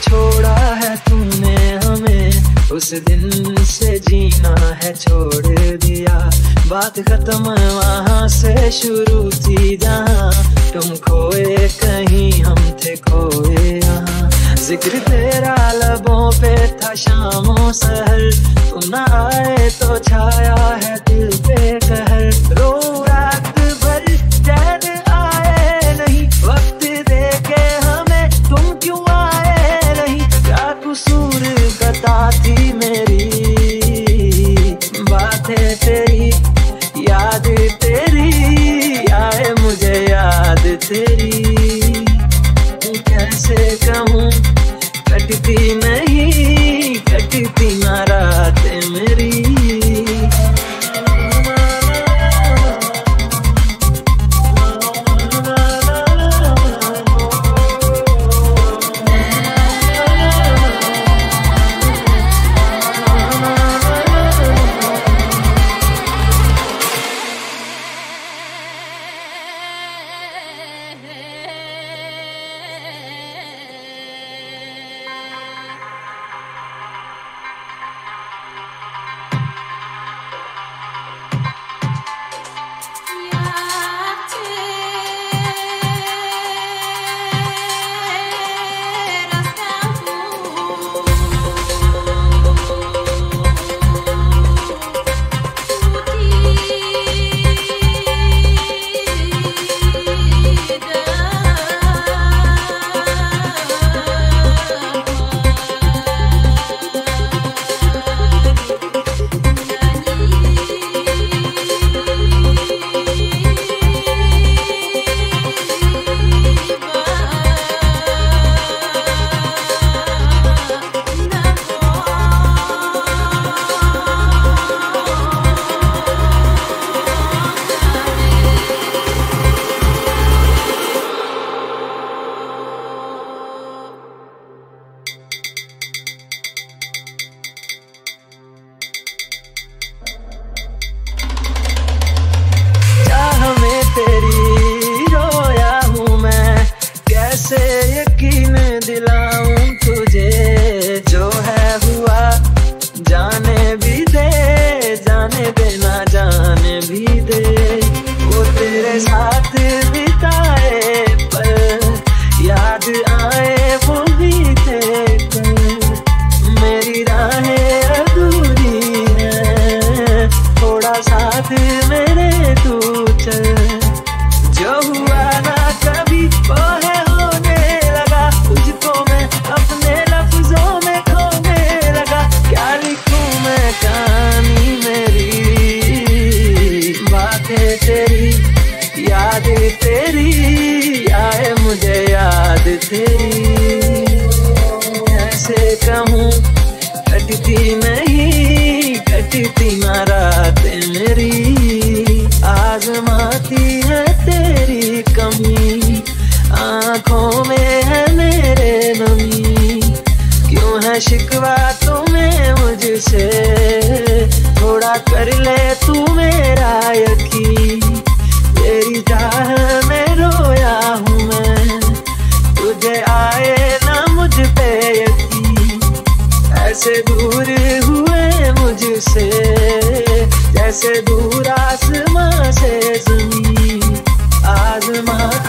छोड़ा है तूने हमें, उस दिन से जीना है छोड़ दिया। बात खत्म वहाँ से शुरू थी जहाँ तुम खोए कहीं हम थे खोए यहाँ। जिक्र तेरा लबों पे था शामों सहर, तुम ना आए तो छाया है दिल पे कहर। रो रात भर चैन आए नहीं, वक्त दे के हमें तुम क्यों आए नहीं। क्या कसूर बता थी मेरी, बातें तेरी याद तेरी आए मुझे याद तेरी। कैसे कहूँ कटती नहीं, कटती ना रात मेरी। कैसे यकीन दिलाऊं तुझे, जो है हुआ जाने भी दे, जाने देना जाने भी दे। वो तेरे साथ बिताए पल याद आए वो भी थे कल। मेरी राहें अधूरी है, थोड़ा साथ मेरे तू चल। जो हुआ ना कभी वो है याद तेरी आए मुझे याद तेरी। कैसे कहूँ कटती नहीं, कटती ना रात मेरी। आजमाती है तेरी कमी, आँखों में है मेरे नमी। क्यों है शिकवा तुम्हें मुझसे, थोड़ा कर ले तू मेरा यकीन। तेरी चाह में रोया हूँ मैं, तुझे आए ना मुझ पे यकीन। ऐसे दूर हुए मुझसे जैसे दूर आसमां से ज़मीन। आज़मा